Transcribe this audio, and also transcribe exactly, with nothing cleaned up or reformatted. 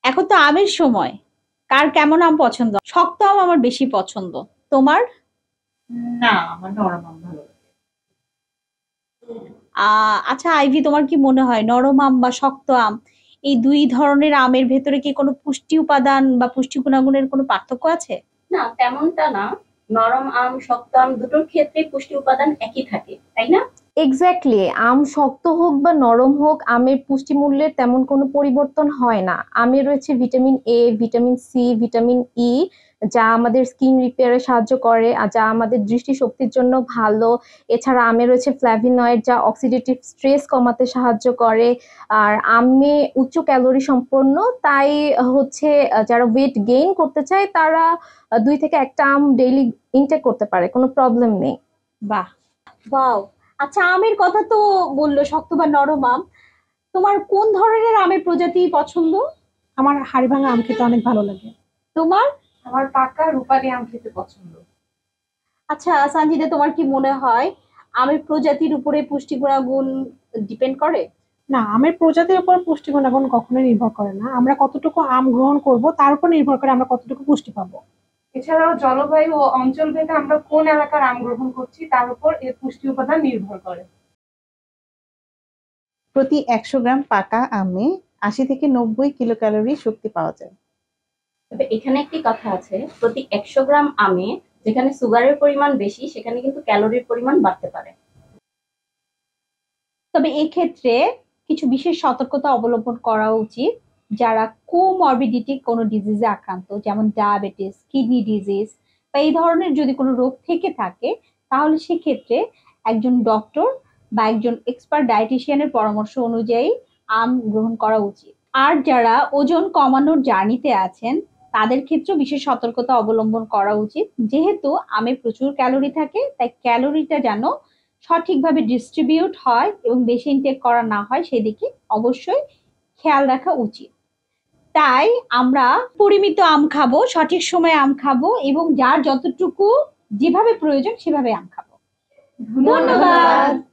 এখন তো আমের সময়, কার কেমন আম পছন্দ? শক্ত আম আমার বেশি পছন্দ, তোমার? না, আমার নরম আম ভালো লাগে। আহ আচ্ছা আইভি, তোমার কি মনে হয় নরম আম বা শক্ত আম এই দুই ধরনের আমের ভেতরে কি কোনো পুষ্টি উপাদান বা পুষ্টি গুণাগুণের কোনো পার্থক্য আছে? না, তেমনটা না। নরম আম, শক্ত আম দুটোর ক্ষেত্রে পুষ্টি উপাদান একই থাকে, তাই না? এক্স্যাক্টলি, আম শক্ত হোক বা নরম হোক আমের পুষ্টিমূল্যের তেমন কোনো পরিবর্তন হয় না। আমে রয়েছে vitamin A, vitamin C, vitamin E, যা আমাদের স্কিন রিপেয়ারে সাহায্য করে আর যা আমাদের দৃষ্টিশক্তির জন্য ভালো। এছাড়া আমে রয়েছে ফ্ল্যাভিনয়েড, যা অক্সিডেটিভ স্ট্রেস কমাতে সাহায্য করে। আর আমে উচ্চ ক্যালোরি সম্পন্ন, তাই হচ্ছে আহ, যারা ওয়েট গেইন করতে চায় তারা আহ, দুই থেকে একটা আম ডেইলি ইনটেক করতে পারে, কোনো প্রবলেম নেই। বাহ, ওয়াও। আচ্ছা, আমের কথা তো বললো, শক্ত বা নরম আম, তোমার কোন ধরনের আমের প্রজাতি পছন্দ? আমার হাড়ি ভাঙা আম খেতে অনেক ভালো লাগে। তোমার? আমার পাকা রূপালি আম খেতে পছন্দ। আচ্ছা সঞ্জিদা, তোমার কি মনে হয় আমের প্রজাতির উপরে পুষ্টি গুণাগুণ ডিপেন্ড করে? না, আমের প্রজাতির উপর পুষ্টি গুণাগুণ কখনোই নির্ভর করে না। আমরা কতটুকু আম গ্রহণ করব তার উপর নির্ভর করে আমরা কতটুকু পুষ্টি পাবো। এছাড়াও জলবায়ু ও অঞ্চল ভেদে আমরা কোন এলাকার আম গ্রহণ করছি তার উপর এর পুষ্টি উপাদান নির্ভর করে। প্রতি একশো গ্রাম পাকা আমে আশি থেকে নব্বই কিলো ক্যালোরি শক্তি পাওয়া যায়। তবে এখানে একটি কথা আছে, প্রতি একশো গ্রাম আমে যেখানে সুগারের পরিমাণ বেশি সেখানে কিন্তু ক্যালোরির পরিমাণ বাড়তে পারে। তবে এক্ষেত্রে কিছু বিশেষ সতর্কতা অবলম্বন করা উচিত। যারা কোমরবিডিটি কোনো ডিজিজে আক্রান্ত, যেমন ডায়াবেটিস, কিডনি ডিজিজ বা এই ধরনের যদি কোনো রোগ থেকে থাকে, তাহলে সেক্ষেত্রে একজন ডক্টর বা একজন এক্সপার্ট ডায়েটিশিয়ানের পরামর্শ অনুযায়ী আম গ্রহণ করা উচিত। আর যারা ওজন কমানোর জার্নিতে আছেন তাদের ক্ষেত্রেও বিশেষ সতর্কতা অবলম্বন করা উচিত। যেহেতু আমে প্রচুর ক্যালোরি থাকে, তাই ক্যালোরিটা যেন সঠিকভাবে ডিস্ট্রিবিউট হয় এবং বেশি ইনটেক করা না হয় সেদিকে অবশ্যই খেয়াল রাখা উচিত। তাই আমরা পরিমিত আম খাবো, সঠিক সময়ে আম খাবো এবং যার যতটুকু যেভাবে প্রয়োজন সেভাবে আম খাবো। ধন্যবাদ।